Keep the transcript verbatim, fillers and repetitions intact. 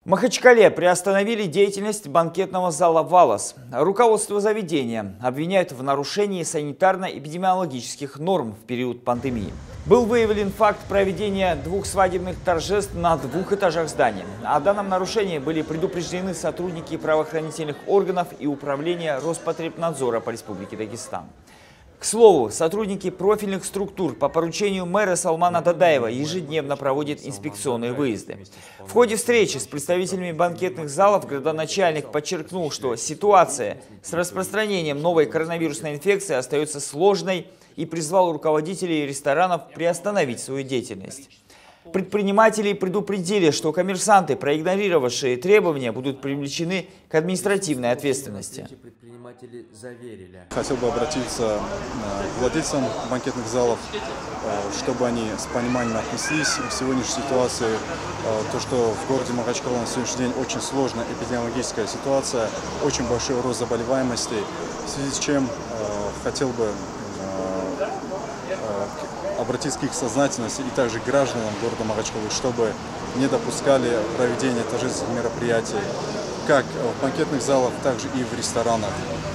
В Махачкале приостановили деятельность банкетного зала «Валас». Руководство заведения обвиняют в нарушении санитарно-эпидемиологических норм в период пандемии. Был выявлен факт проведения двух свадебных торжеств на двух этажах здания. О данном нарушении были предупреждены сотрудники правоохранительных органов и управления Роспотребнадзора по Республике Дагестан. К слову, сотрудники профильных структур по поручению мэра Салмана Дадаева ежедневно проводят инспекционные выезды. В ходе встречи с представителями банкетных залов градоначальник подчеркнул, что ситуация с распространением новой коронавирусной инфекции остается сложной и призвал руководителей ресторанов приостановить свою деятельность. Предприниматели предупредили, что коммерсанты, проигнорировавшие требования, будут привлечены к административной ответственности. Хотел бы обратиться к владельцам банкетных залов, чтобы они с пониманием отнеслись к сегодняшней ситуации. То, что в городе Махачкала на сегодняшний день очень сложная эпидемиологическая ситуация, очень большой рост заболеваемости, в связи с чем хотел бы обратиться к их сознательности и также к гражданам города Махачкалы, чтобы не допускали проведения торжественных мероприятий как в банкетных залах, так же и в ресторанах.